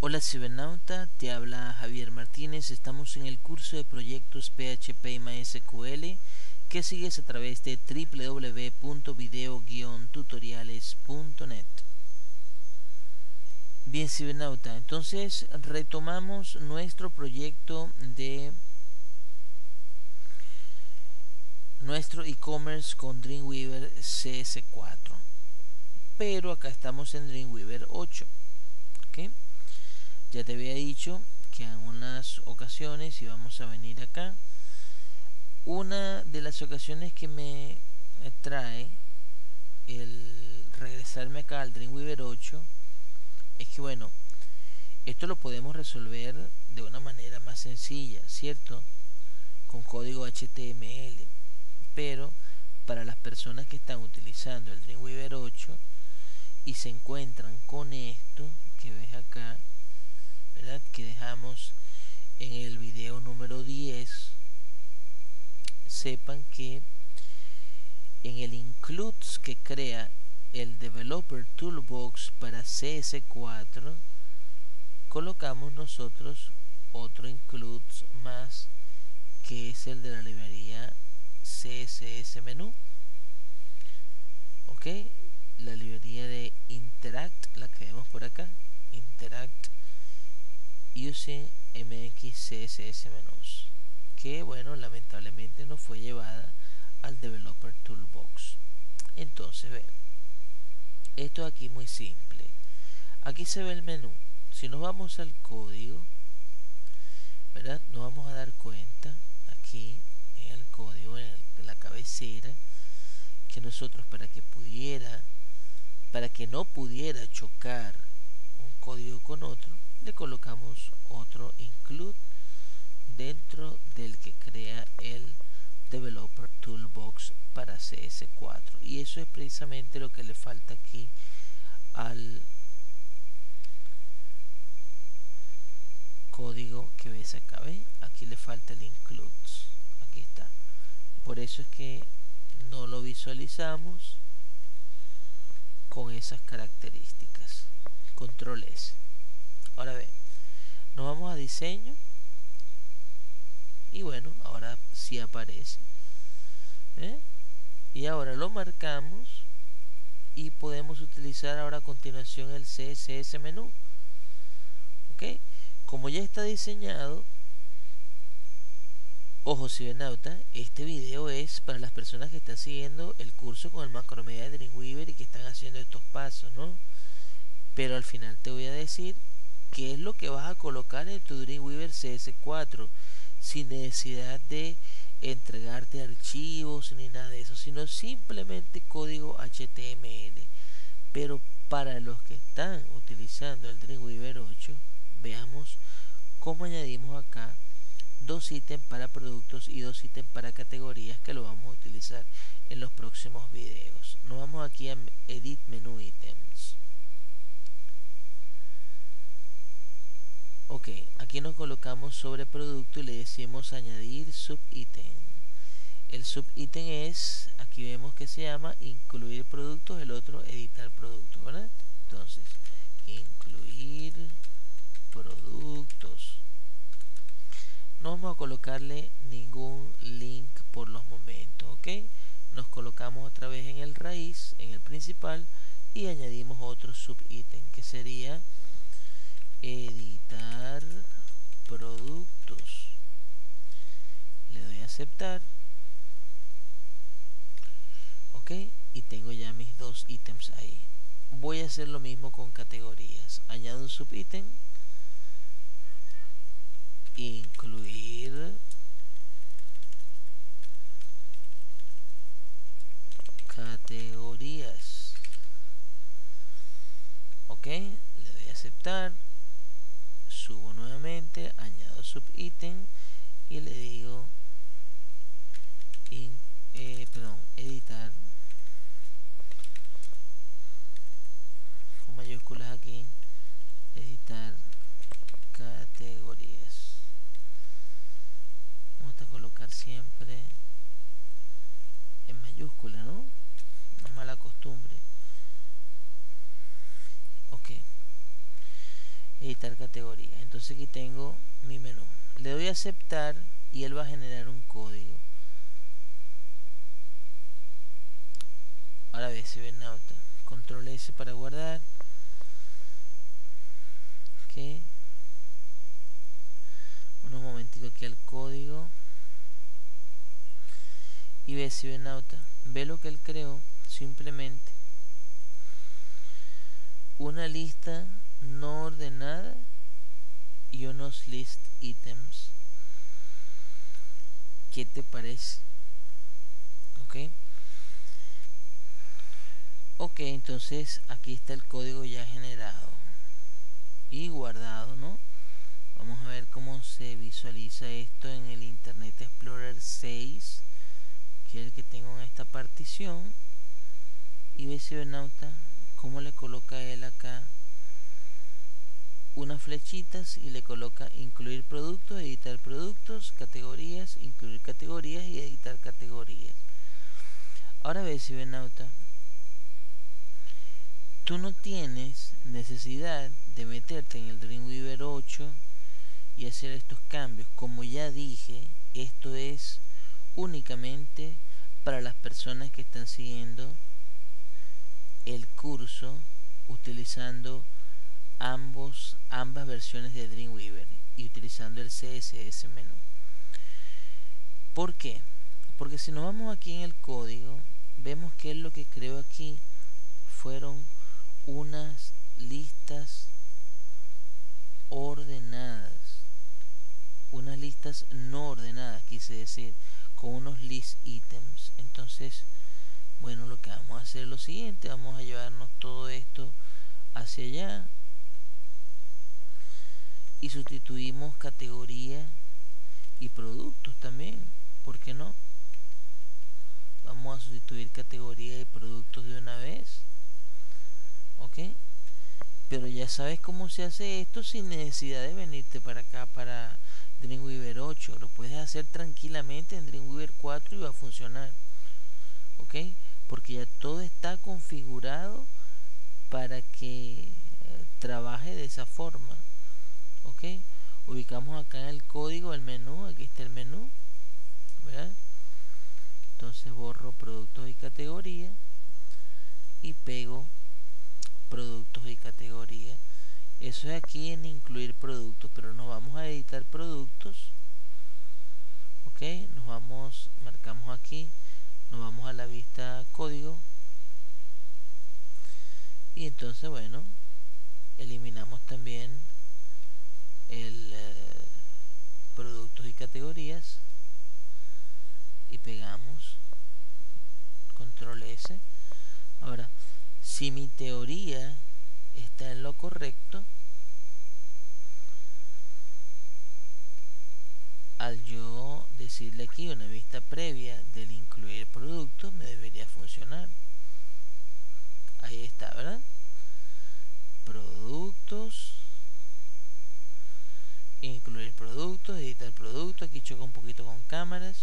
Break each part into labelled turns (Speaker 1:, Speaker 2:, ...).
Speaker 1: Hola cibernauta, te habla Javier Martínez. Estamos en el curso de proyectos PHP y MySQL que sigues a través de www.video-tutoriales.net. Bien cibernauta, entonces retomamos nuestro proyecto de nuestro e-commerce con Dreamweaver CS4, pero acá estamos en Dreamweaver 8. ¿Okay? Ya te había dicho que en unas ocasiones íbamos a venir acá. Una de las ocasiones que me trae el regresarme acá al Dreamweaver 8 es que, bueno, esto lo podemos resolver de una manera más sencilla, ¿cierto? Con código HTML. Pero para las personas que están utilizando el Dreamweaver 8 y se encuentran con esto que ves acá, ¿verdad? Que dejamos en el video número 10, sepan que en el includes que crea el Developer Toolbox para CS4 colocamos nosotros otro includes más, que es el de la librería CSS Menu. Ok, la librería de Interact, la que vemos por acá, Interact Using MX CSS Menus, que bueno, lamentablemente no fue llevada al Developer Toolbox. Entonces ven, esto aquí es muy simple. Aquí se ve el menú. Si nos vamos al código, ¿verdad? Nos vamos a dar cuenta aquí en el código, en la cabecera, que nosotros para que no pudiera chocar un código con otro, le colocamos otro include dentro del que crea el Developer Toolbox para CS4, y eso es precisamente lo que le falta aquí al código que ves acá. ¿Ves? Aquí le falta el includes, aquí está. Por eso es que no lo visualizamos con esas características. Control S. Ahora ven, nos vamos a diseño y bueno, ahora sí aparece. Y ahora lo marcamos y podemos utilizar ahora a continuación el CSS menú. ¿Ok? Como ya está diseñado, ojo cibernauta, este video es para las personas que están siguiendo el curso con el Macromedia de Dreamweaver y que están haciendo estos pasos, ¿no? Pero al final te voy a decir qué es lo que vas a colocar en tu Dreamweaver CS4 sin necesidad de entregarte archivos ni nada de eso, sino simplemente código HTML. Pero para los que están utilizando el Dreamweaver 8, veamos cómo añadimos acá dos ítems para productos y dos ítems para categorías, que lo vamos a utilizar en los próximos videos. Nos vamos aquí a Edit Menu Items. Ok, aquí nos colocamos sobre producto y le decimos añadir subítem. El subítem es, aquí vemos que se llama incluir productos, el otro editar productos, ¿verdad? Entonces, incluir productos. No vamos a colocarle ningún link por los momentos, ¿ok? Nos colocamos otra vez en el raíz, en el principal, y añadimos otro subítem que sería editar productos. Le doy a aceptar. Ok, y tengo ya mis dos ítems ahí. Voy a hacer lo mismo con categorías. Añado un subítem, incluir categorías. Ok, le doy a aceptar, subo nuevamente, añado subítem y le digo editar con mayúsculas aquí, editar categorías. Vamos a colocar siempre en mayúscula, ¿no? Una mala costumbre. Ok, editar categorías. Entonces aquí tengo mi menú, le doy a aceptar y él va a generar un código. Ahora ve Cibernauta, control S para guardar. Ok, unos momenticos aquí al código y ve Cibernauta, ve lo que él creó, simplemente una lista no ordenada y unos list items. ¿Qué te parece? Ok, entonces aquí está el código ya generado y guardado, ¿no? Vamos a ver cómo se visualiza esto en el Internet Explorer 6, que es el que tengo en esta partición. Y ve Cibernauta cómo le coloca él acá unas flechitas y le coloca incluir productos, editar productos, categorías, incluir categorías y editar categorías. Ahora ve Cibernauta, tú no tienes necesidad de meterte en el Dreamweaver 8 y hacer estos cambios. Como ya dije, esto es únicamente para las personas que están siguiendo el curso utilizando ambas versiones de Dreamweaver y utilizando el CSS menú. ¿Por qué? Porque si nos vamos aquí en el código, vemos que él lo que creó aquí fueron unas listas ordenadas, unas listas no ordenadas, quise decir, con unos list items. Entonces, bueno, lo que vamos a hacer es lo siguiente, vamos a llevarnos todo esto hacia allá y sustituimos categoría y productos también, ¿por qué no? Vamos a sustituir categoría y productos de una vez, ok, pero ya sabes cómo se hace esto sin necesidad de venirte para acá, para Dreamweaver 8, lo puedes hacer tranquilamente en Dreamweaver 4 y va a funcionar, ok, porque ya todo está configurado para que trabaje de esa forma. Ok, ubicamos acá en el código el menú, aquí está el menú, ¿verdad? Entonces borro productos y categorías y pego productos y categorías. Eso es aquí en incluir productos, pero nos vamos a editar productos. Ok, marcamos aquí, nos vamos a la vista código y entonces bueno, eliminamos también el productos y categorías y pegamos control S. Ahora, si mi teoría está en lo correcto, al yo decirle aquí una vista previa del incluir productos, me debería funcionar. Ahí está, ¿verdad? Productos, incluir productos, editar productos. Aquí choca un poquito con cámaras.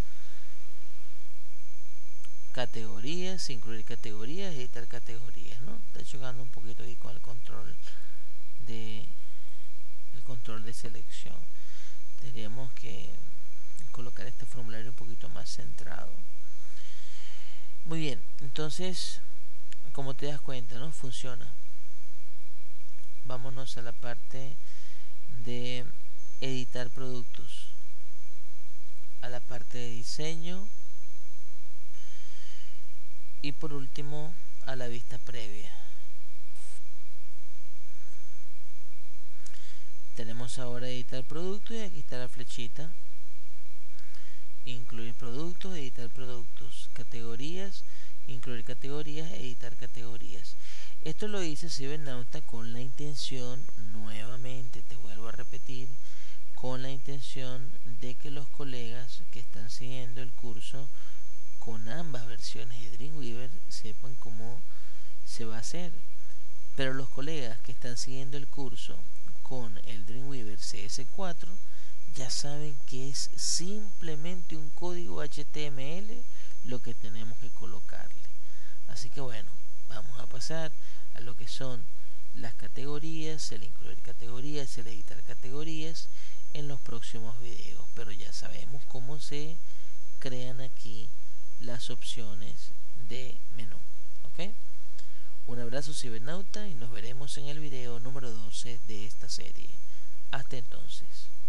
Speaker 1: Categorías, incluir categorías, editar categorías, ¿no? Está chocando un poquito aquí con el control de selección. Tendríamos que colocar este formulario un poquito más centrado. Muy bien, entonces, como te das cuenta, ¿no? Funciona. Vámonos a la parte de editar productos, a la parte de diseño y por último a la vista previa. Tenemos ahora editar productos y aquí está la flechita, incluir productos, editar productos, categorías, incluir categorías, editar categorías. Esto lo hice Cibernauta con la intención, nuevamente te vuelvo a repetir, con la intención de que los colegas que están siguiendo el curso con ambas versiones de Dreamweaver sepan cómo se va a hacer. Pero los colegas que están siguiendo el curso con el Dreamweaver CS4 ya saben que es simplemente un código HTML lo que tenemos que colocarle. Así que bueno, vamos a pasar a lo que son las categorías, el incluir categorías, el editar categorías en los próximos videos, pero ya sabemos cómo se crean aquí las opciones de menú. ¿Ok? Un abrazo cibernauta y nos veremos en el video número 12 de esta serie. Hasta entonces.